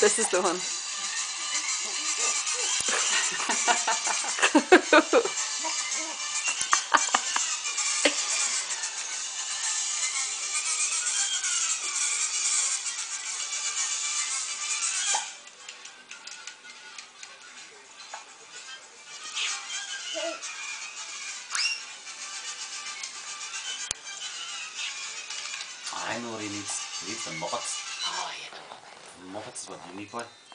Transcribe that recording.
This is the one. I know what he needs. He needs the Muppets. Oh, yeah. Muppets is what you need, boy.